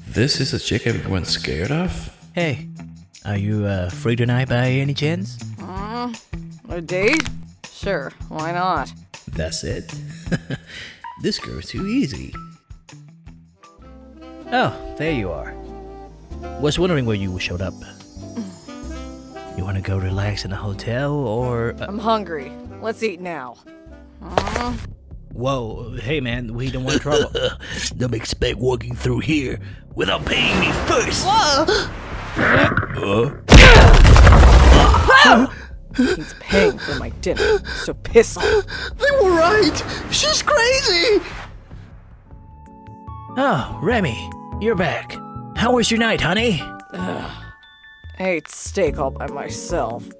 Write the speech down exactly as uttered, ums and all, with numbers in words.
This is a chick everyone's scared of? Hey, are you uh, free tonight by any chance? Uh, a date? Sure, why not? That's it? This girl's too easy. Oh, there you are. Was wondering where you showed up. You want to go relax in a hotel or... Uh... I'm hungry. Let's eat now. Uh... Whoa, hey man, we don't want trouble. Don't expect walking through here without paying me first. Whoa! uh? He's paying for my dinner, so piss off. They were right! She's crazy! Oh, Reimi, you're back. How was your night, honey? Ugh. I ate steak all by myself.